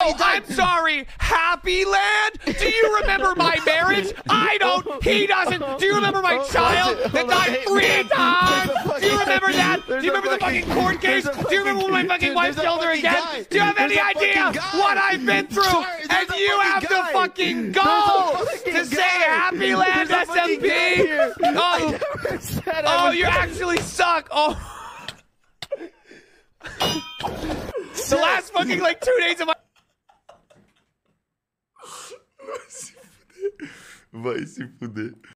Oh, I'm sorry, Happy Land? Do you remember my marriage? I don't, he doesn't. Do you remember my child that died 3 times? Do you remember that? Do you remember the fucking court case? Do you remember when my fucking wife killed her again? Do you have any idea what I've been through? And you have to fucking go to say Happy Land SMP? Oh, you actually suck. Oh. The last fucking like 2 days of my... Vai se fuder.